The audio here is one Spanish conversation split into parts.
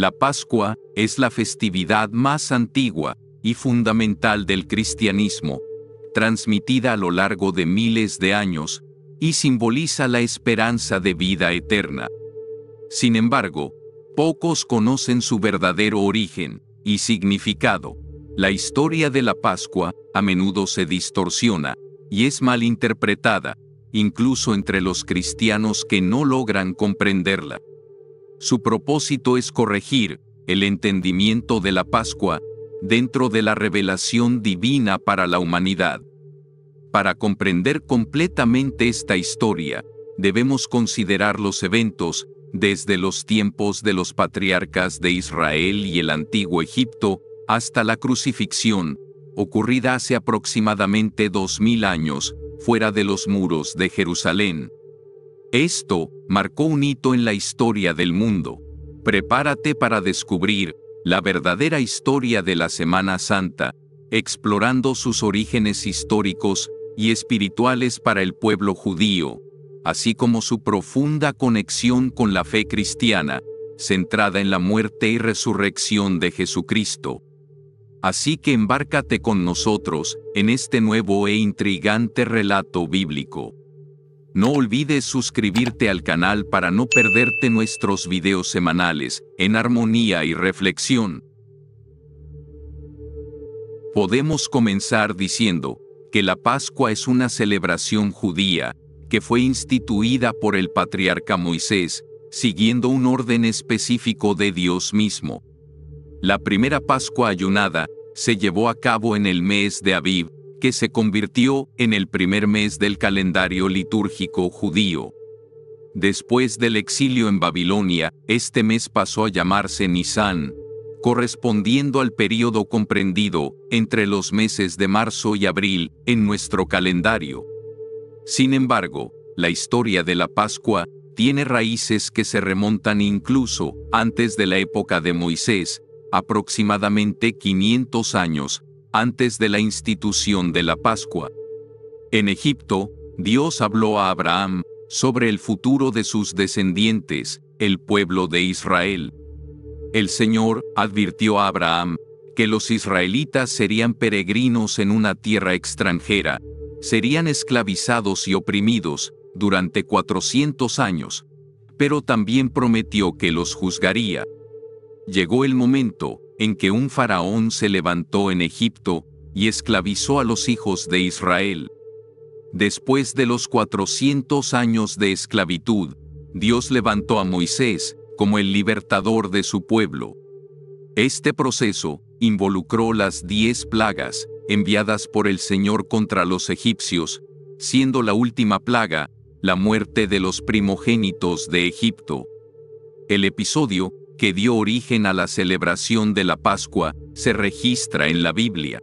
La Pascua es la festividad más antigua y fundamental del cristianismo, transmitida a lo largo de miles de años, y simboliza la esperanza de vida eterna. Sin embargo, pocos conocen su verdadero origen y significado. La historia de la Pascua a menudo se distorsiona y es mal interpretada, incluso entre los cristianos que no logran comprenderla. Su propósito es corregir el entendimiento de la Pascua dentro de la revelación divina para la humanidad. Para comprender completamente esta historia, debemos considerar los eventos desde los tiempos de los patriarcas de Israel y el antiguo Egipto hasta la crucifixión, ocurrida hace aproximadamente 2000 años, fuera de los muros de Jerusalén. Esto marcó un hito en la historia del mundo. Prepárate para descubrir la verdadera historia de la Semana Santa, explorando sus orígenes históricos y espirituales para el pueblo judío, así como su profunda conexión con la fe cristiana, centrada en la muerte y resurrección de Jesucristo. Así que embárcate con nosotros en este nuevo e intrigante relato bíblico. No olvides suscribirte al canal para no perderte nuestros videos semanales en armonía y reflexión. Podemos comenzar diciendo que la Pascua es una celebración judía que fue instituida por el patriarca Moisés, siguiendo un orden específico de Dios mismo. La primera Pascua ayunada se llevó a cabo en el mes de Aviv, que se convirtió en el primer mes del calendario litúrgico judío. Después del exilio en Babilonia, este mes pasó a llamarse Nisán, correspondiendo al período comprendido entre los meses de marzo y abril en nuestro calendario. Sin embargo, la historia de la Pascua tiene raíces que se remontan incluso antes de la época de Moisés, aproximadamente 500 años antes de la institución de la Pascua. En Egipto, Dios habló a Abraham sobre el futuro de sus descendientes, el pueblo de Israel. El Señor advirtió a Abraham que los israelitas serían peregrinos en una tierra extranjera, serían esclavizados y oprimidos durante 400 años, pero también prometió que los juzgaría. Llegó el momento en que un faraón se levantó en Egipto y esclavizó a los hijos de Israel. Después de los 400 años de esclavitud, Dios levantó a Moisés como el libertador de su pueblo. Este proceso involucró las 10 plagas enviadas por el Señor contra los egipcios, siendo la última plaga la muerte de los primogénitos de Egipto. El episodio que dio origen a la celebración de la Pascua se registra en la Biblia.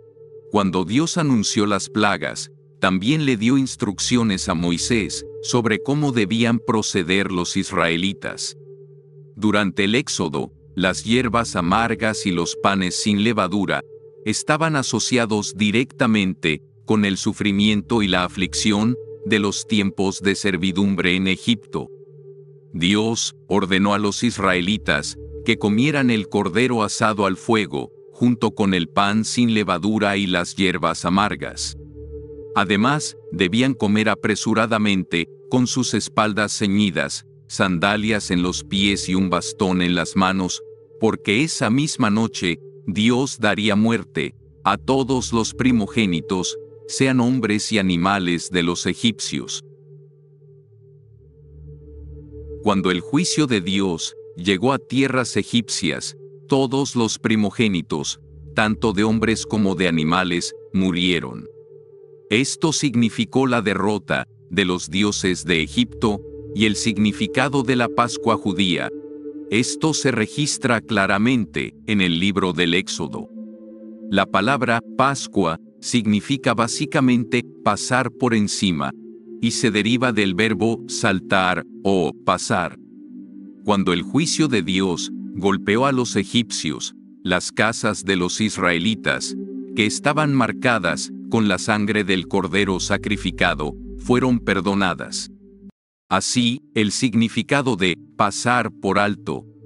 Cuando Dios anunció las plagas, también le dio instrucciones a Moisés sobre cómo debían proceder los israelitas. Durante el Éxodo, las hierbas amargas y los panes sin levadura estaban asociados directamente con el sufrimiento y la aflicción de los tiempos de servidumbre en Egipto. Dios ordenó a los israelitas que comieran el cordero asado al fuego, junto con el pan sin levadura y las hierbas amargas. Además, debían comer apresuradamente, con sus espaldas ceñidas, sandalias en los pies y un bastón en las manos, porque esa misma noche Dios daría muerte a todos los primogénitos, sean hombres y animales de los egipcios. Cuando el juicio de Dios llegó a tierras egipcias, todos los primogénitos, tanto de hombres como de animales, murieron. Esto significó la derrota de los dioses de Egipto y el significado de la Pascua judía. Esto se registra claramente en el libro del Éxodo. La palabra Pascua significa básicamente pasar por encima, y se deriva del verbo saltar o pasar. Cuando el juicio de Dios golpeó a los egipcios, las casas de los israelitas, que estaban marcadas con la sangre del cordero sacrificado, fueron perdonadas. Así, el significado de pasar por alto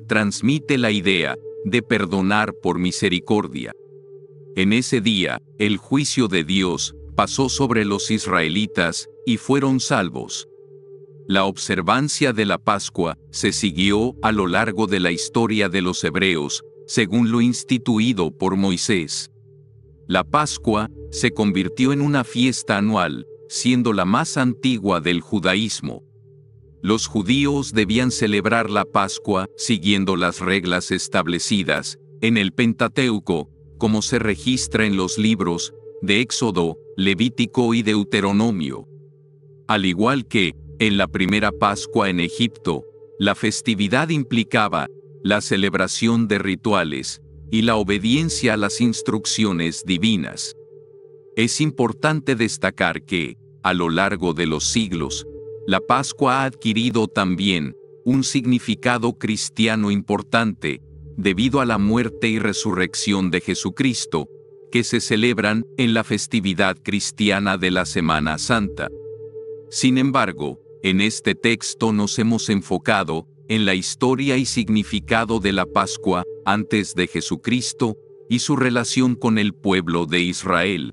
transmite la idea de perdonar por misericordia. En ese día, el juicio de Dios pasó sobre los israelitas y fueron salvos. La observancia de la Pascua se siguió a lo largo de la historia de los hebreos, según lo instituido por Moisés. La Pascua se convirtió en una fiesta anual, siendo la más antigua del judaísmo. Los judíos debían celebrar la Pascua siguiendo las reglas establecidas en el Pentateuco, como se registra en los libros de Éxodo, Levítico y Deuteronomio. Al igual que en la primera Pascua en Egipto, la festividad implicaba la celebración de rituales y la obediencia a las instrucciones divinas. Es importante destacar que, a lo largo de los siglos, la Pascua ha adquirido también un significado cristiano importante, debido a la muerte y resurrección de Jesucristo, que se celebran en la festividad cristiana de la Semana Santa. Sin embargo, en este texto nos hemos enfocado en la historia y significado de la Pascua antes de Jesucristo y su relación con el pueblo de Israel.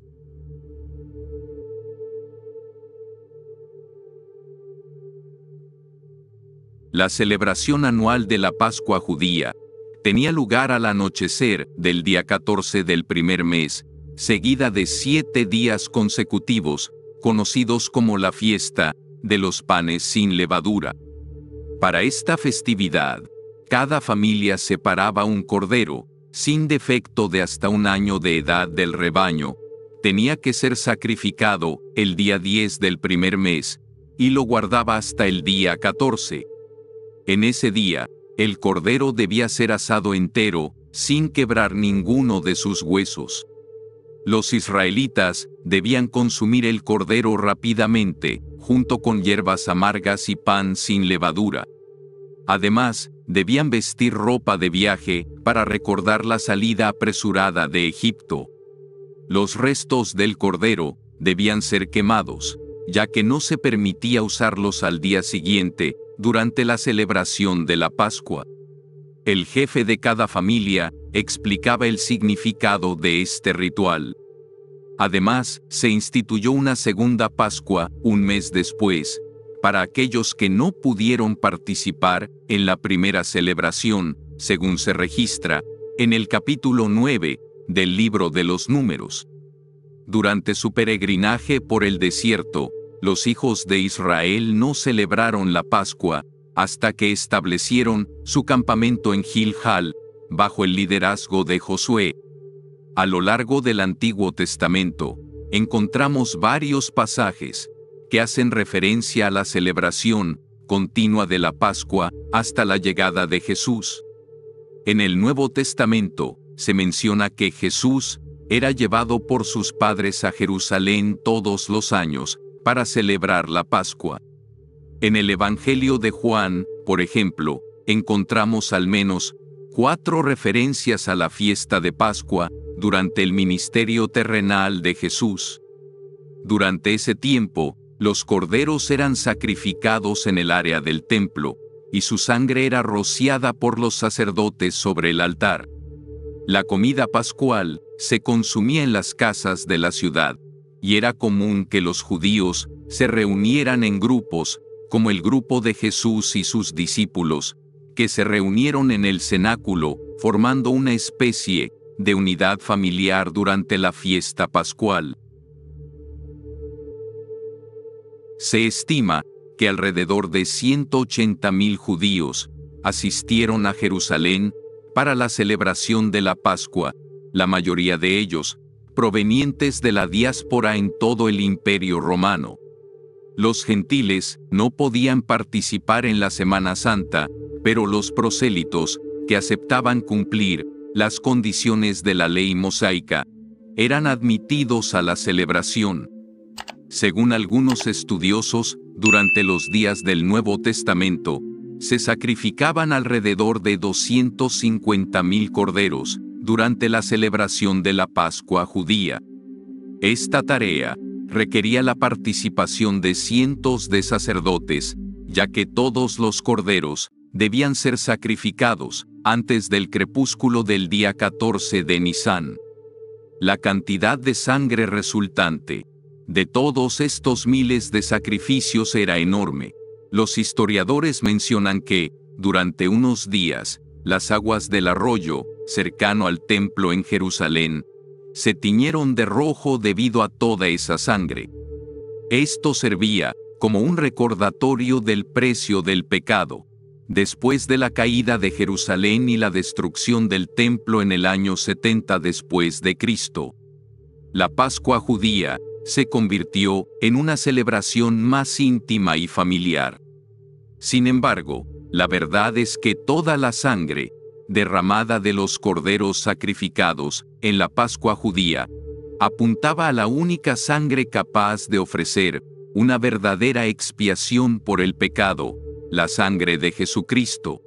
La celebración anual de la Pascua judía tenía lugar al anochecer del día 14 del primer mes, seguida de 7 días consecutivos, conocidos como la fiesta de los panes sin levadura. Para esta festividad, cada familia separaba un cordero, sin defecto de hasta 1 año de edad del rebaño. Tenía que ser sacrificado el día 10 del primer mes, y lo guardaba hasta el día 14. En ese día, el cordero debía ser asado entero, sin quebrar ninguno de sus huesos. Los israelitas debían consumir el cordero rápidamente, junto con hierbas amargas y pan sin levadura. Además, debían vestir ropa de viaje para recordar la salida apresurada de Egipto. Los restos del cordero debían ser quemados, ya que no se permitía usarlos al día siguiente, durante la celebración de la Pascua. El jefe de cada familia explicaba el significado de este ritual. Además, se instituyó una segunda Pascua 1 mes después, para aquellos que no pudieron participar en la primera celebración, según se registra en el capítulo 9 del libro de los Números. Durante su peregrinaje por el desierto, los hijos de Israel no celebraron la Pascua hasta que establecieron su campamento en Gilgal, bajo el liderazgo de Josué. A lo largo del Antiguo Testamento, encontramos varios pasajes que hacen referencia a la celebración continua de la Pascua hasta la llegada de Jesús. En el Nuevo Testamento, se menciona que Jesús era llevado por sus padres a Jerusalén todos los años para celebrar la Pascua. En el Evangelio de Juan, por ejemplo, encontramos al menos 4 referencias a la fiesta de Pascua durante el ministerio terrenal de Jesús. Durante ese tiempo, los corderos eran sacrificados en el área del templo, y su sangre era rociada por los sacerdotes sobre el altar. La comida pascual se consumía en las casas de la ciudad, y era común que los judíos se reunieran en grupos, como el grupo de Jesús y sus discípulos, que se reunieron en el cenáculo, formando una especie de unidad familiar durante la fiesta pascual. Se estima que alrededor de 180,000 judíos asistieron a Jerusalén para la celebración de la Pascua, la mayoría de ellos provenientes de la diáspora en todo el Imperio Romano. Los gentiles no podían participar en la Semana Santa, pero los prosélitos, que aceptaban cumplir las condiciones de la ley mosaica, eran admitidos a la celebración. Según algunos estudiosos, durante los días del Nuevo Testamento, se sacrificaban alrededor de 250,000 corderos durante la celebración de la Pascua judía. Esta tarea requería la participación de cientos de sacerdotes, ya que todos los corderos debían ser sacrificados antes del crepúsculo del día 14 de Nisán. La cantidad de sangre resultante de todos estos miles de sacrificios era enorme. Los historiadores mencionan que, durante unos días, las aguas del arroyo, cercano al templo en Jerusalén, se tiñeron de rojo debido a toda esa sangre. Esto servía como un recordatorio del precio del pecado. Después de la caída de Jerusalén y la destrucción del templo en el año 70 después de Cristo, la Pascua judía se convirtió en una celebración más íntima y familiar. Sin embargo, la verdad es que toda la sangre derramada de los corderos sacrificados en la Pascua judía apuntaba a la única sangre capaz de ofrecer una verdadera expiación por el pecado, la sangre de Jesucristo.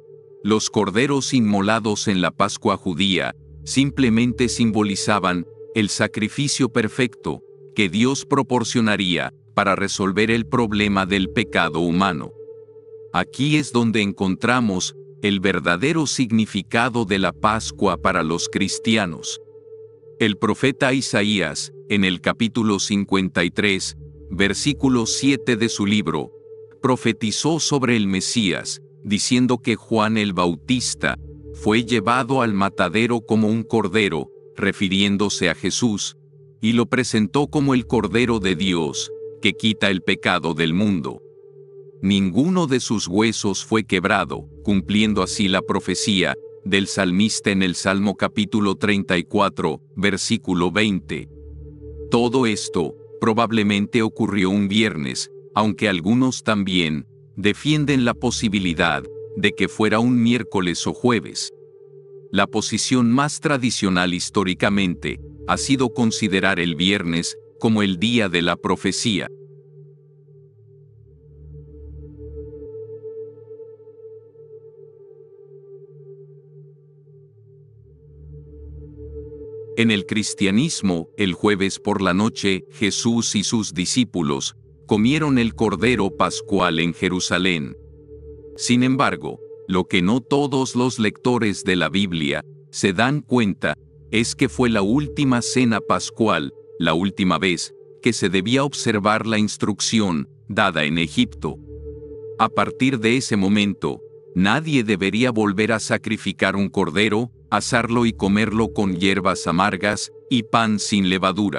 Los corderos inmolados en la Pascua judía simplemente simbolizaban el sacrificio perfecto que Dios proporcionaría para resolver el problema del pecado humano. Aquí es donde encontramos el verdadero significado de la Pascua para los cristianos. El profeta Isaías, en el capítulo 53, versículo 7 de su libro, profetizó sobre el Mesías, diciendo que Juan el Bautista fue llevado al matadero como un cordero, refiriéndose a Jesús, y lo presentó como el Cordero de Dios, que quita el pecado del mundo. Ninguno de sus huesos fue quebrado, cumpliendo así la profecía del salmista en el Salmo capítulo 34, versículo 20. Todo esto probablemente ocurrió un viernes, aunque algunos también defienden la posibilidad de que fuera un miércoles o jueves. La posición más tradicional históricamente ha sido considerar el viernes como el día de la profecía. En el cristianismo, el jueves por la noche, Jesús y sus discípulos comieron el Cordero Pascual en Jerusalén. Sin embargo, lo que no todos los lectores de la Biblia se dan cuenta es que fue la última cena pascual, la última vez que se debía observar la instrucción dada en Egipto. A partir de ese momento, nadie debería volver a sacrificar un cordero, asarlo y comerlo con hierbas amargas y pan sin levadura.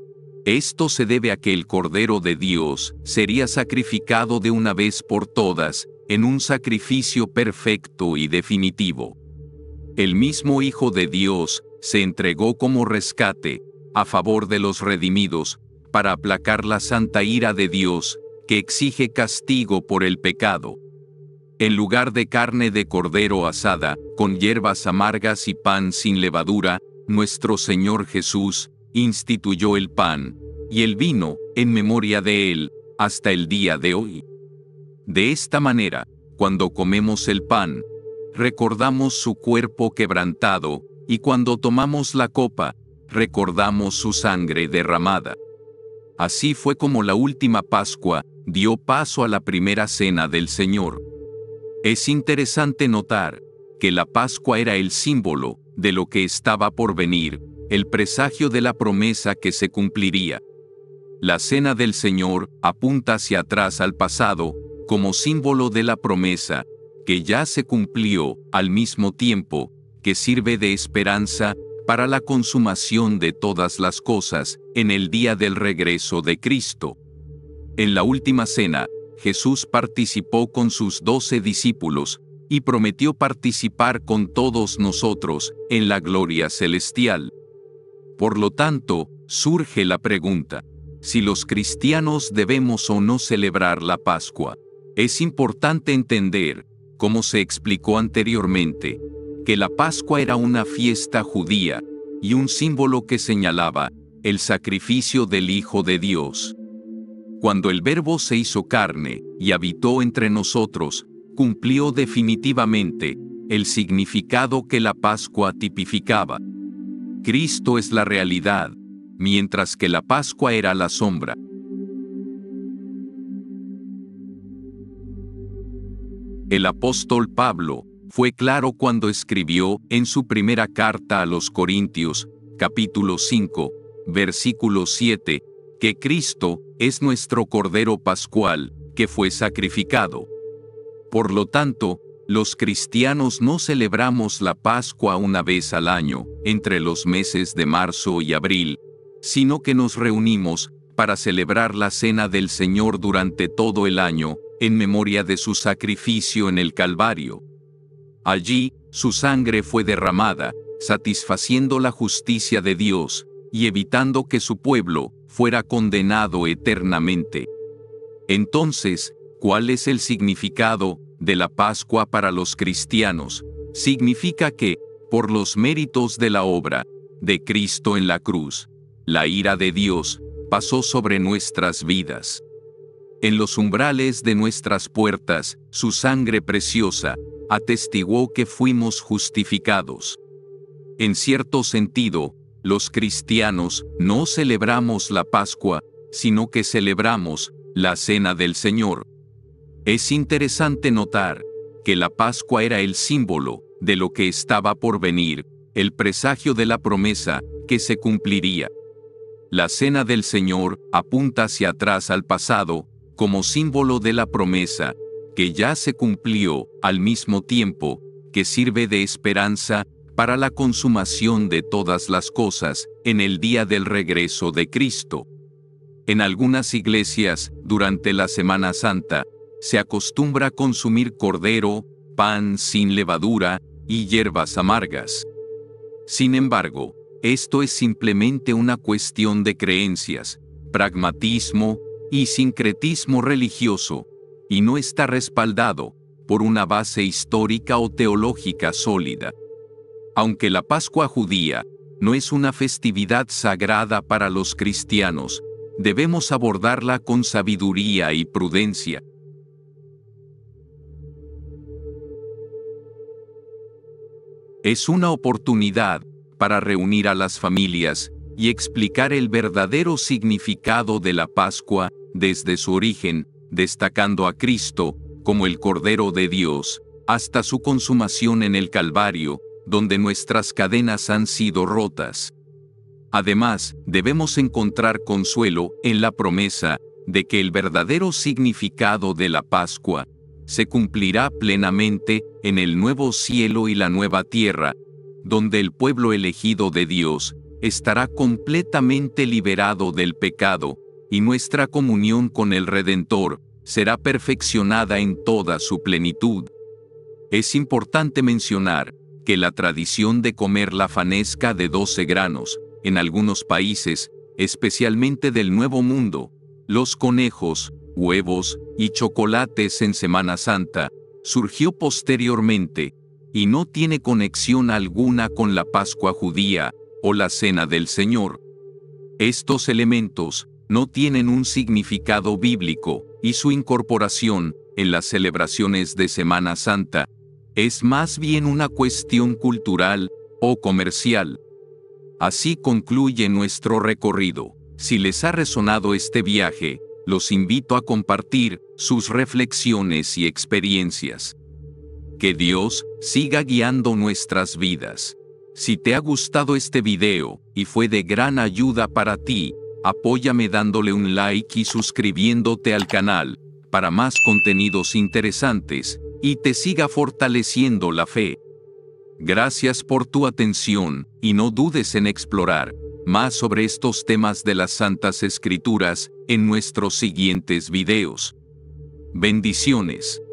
Esto se debe a que el Cordero de Dios sería sacrificado de una vez por todas, en un sacrificio perfecto y definitivo. El mismo Hijo de Dios se entregó como rescate a favor de los redimidos, para aplacar la santa ira de Dios, que exige castigo por el pecado. En lugar de carne de cordero asada, con hierbas amargas y pan sin levadura, nuestro Señor Jesús instituyó el pan y el vino en memoria de Él, hasta el día de hoy. De esta manera, cuando comemos el pan, recordamos su cuerpo quebrantado, y cuando tomamos la copa, recordamos su sangre derramada. Así fue como la última Pascua dio paso a la primera cena del Señor. Es interesante notar que la Pascua era el símbolo de lo que estaba por venir, el presagio de la promesa que se cumpliría. La cena del Señor apunta hacia atrás al pasado, como símbolo de la promesa, que ya se cumplió, al mismo tiempo que sirve de esperanza para la consumación de todas las cosas en el día del regreso de Cristo. En la última cena, Jesús participó con sus 12 discípulos y prometió participar con todos nosotros en la gloria celestial. Por lo tanto, surge la pregunta: si los cristianos debemos o no celebrar la Pascua. Es importante entender, como se explicó anteriormente, que la Pascua era una fiesta judía y un símbolo que señalaba el sacrificio del Hijo de Dios. Cuando el Verbo se hizo carne y habitó entre nosotros, cumplió definitivamente el significado que la Pascua tipificaba. Cristo es la realidad, mientras que la Pascua era la sombra. El apóstol Pablo fue claro cuando escribió en su primera carta a los Corintios, capítulo 5, versículo 7, que Cristo es nuestro Cordero Pascual, que fue sacrificado. Por lo tanto, los cristianos no celebramos la Pascua una vez al año, entre los meses de marzo y abril, sino que nos reunimos para celebrar la Cena del Señor durante todo el año, en memoria de su sacrificio en el Calvario. Allí, su sangre fue derramada, satisfaciendo la justicia de Dios, y evitando que su pueblo fuera condenado eternamente. Entonces, ¿cuál es el significado de la Pascua para los cristianos? Significa que, por los méritos de la obra de Cristo en la cruz, la ira de Dios pasó sobre nuestras vidas. En los umbrales de nuestras puertas, su sangre preciosa atestiguó que fuimos justificados. En cierto sentido, los cristianos no celebramos la Pascua, sino que celebramos la Cena del Señor. Es interesante notar que la Pascua era el símbolo de lo que estaba por venir, el presagio de la promesa que se cumpliría. La Cena del Señor apunta hacia atrás al pasado, como símbolo de la promesa, que ya se cumplió, al mismo tiempo que sirve de esperanza para la consumación de todas las cosas en el día del regreso de Cristo. En algunas iglesias, durante la Semana Santa, se acostumbra consumir cordero, pan sin levadura y hierbas amargas. Sin embargo, esto es simplemente una cuestión de creencias, pragmatismo y sincretismo religioso, y no está respaldado por una base histórica o teológica sólida. Aunque la Pascua judía no es una festividad sagrada para los cristianos, debemos abordarla con sabiduría y prudencia. Es una oportunidad para reunir a las familias y explicar el verdadero significado de la Pascua desde su origen, destacando a Cristo como el Cordero de Dios, hasta su consumación en el Calvario, donde nuestras cadenas han sido rotas. Además, debemos encontrar consuelo en la promesa de que el verdadero significado de la Pascua se cumplirá plenamente en el nuevo cielo y la nueva tierra, donde el pueblo elegido de Dios estará completamente liberado del pecado, y nuestra comunión con el Redentor será perfeccionada en toda su plenitud. Es importante mencionar que la tradición de comer la fanesca de 12 granos, en algunos países, especialmente del Nuevo Mundo, los conejos, huevos y chocolates en Semana Santa, surgió posteriormente, y no tiene conexión alguna con la Pascua judía o la Cena del Señor. Estos elementos no tienen un significado bíblico, y su incorporación en las celebraciones de Semana Santa es más bien una cuestión cultural o comercial. Así concluye nuestro recorrido. Si les ha resonado este viaje, los invito a compartir sus reflexiones y experiencias. Que Dios siga guiando nuestras vidas. Si te ha gustado este video y fue de gran ayuda para ti, apóyame dándole un like y suscribiéndote al canal para más contenidos interesantes y te siga fortaleciendo la fe. Gracias por tu atención y no dudes en explorar más sobre estos temas de las Santas Escrituras en nuestros siguientes videos. Bendiciones.